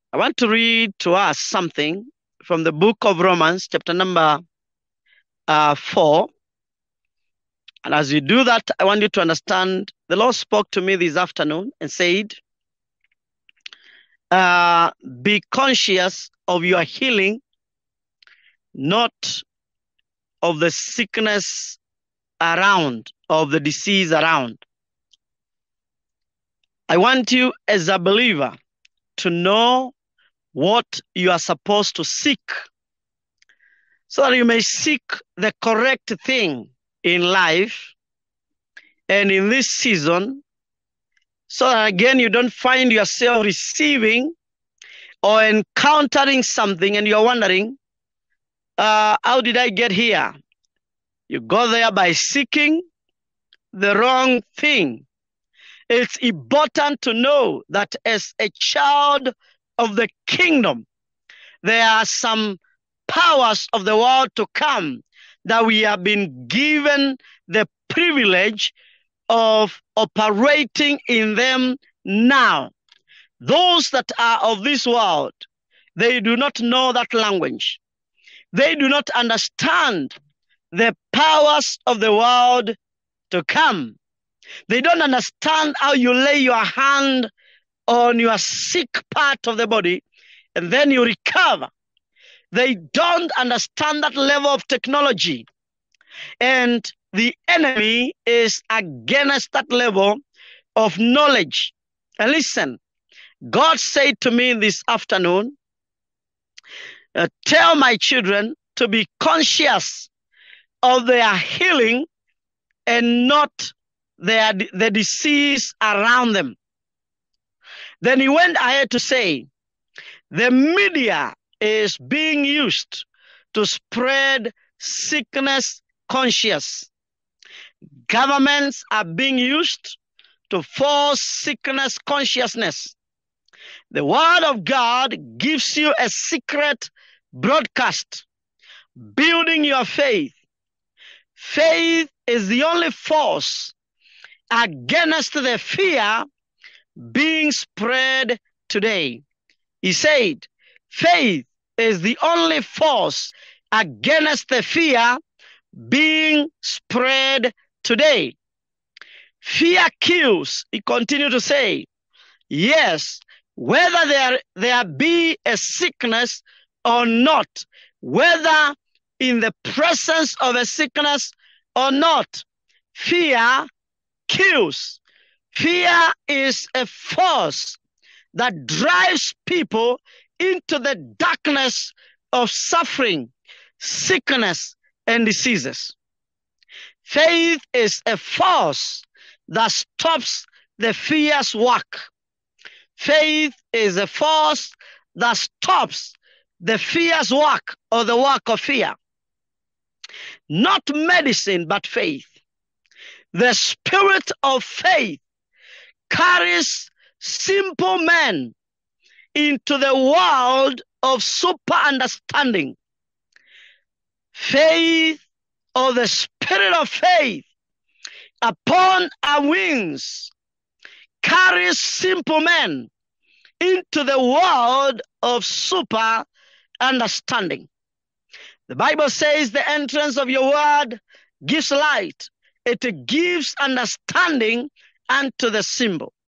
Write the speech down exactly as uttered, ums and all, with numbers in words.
I want to read to us something from the book of Romans, chapter number uh, four. And as you do that, I want you to understand the Lord spoke to me this afternoon and said, uh, be conscious of your healing, not of the sickness around, of the disease around. I want you as a believer to know what you are supposed to seek so that you may seek the correct thing in life and in this season, so that again you don't find yourself receiving or encountering something and you're wondering, uh, how did I get here? You go there by seeking the wrong thing. It's important to know that as a child of the kingdom, there are some powers of the world to come that we have been given the privilege of operating in them now. Those that are of this world, they do not know that language. They do not understand the powers of the world to come. They don't understand how you lay your hand on your sick part of the body and then you recover. They don't understand that level of technology. And the enemy is against that level of knowledge. And listen, God said to me this afternoon, uh, tell my children to be conscious of their healing and not their, the disease around them. Then he went ahead to say, the media is being used to spread sickness conscious. Governments are being used to force sickness consciousness. The word of God gives you a secret broadcast, building your faith. Faith is the only force against the fear being spread today. He said, faith is the only force against the fear being spread today. Fear kills, he continued to say. Yes, whether there, there be a sickness or not, whether in the presence of a sickness or not, fear kills. Fear is a force that drives people into the darkness of suffering, sickness, and diseases. Faith is a force that stops the fear's work. Faith is a force that stops the fear's work or the work of fear. Not medicine, but faith. The spirit of faith carries simple men into the world of super understanding. Faith, or the spirit of faith, upon our wings, carries simple men into the world of super understanding. The Bible says the entrance of your word gives light. It gives understanding unto the simple.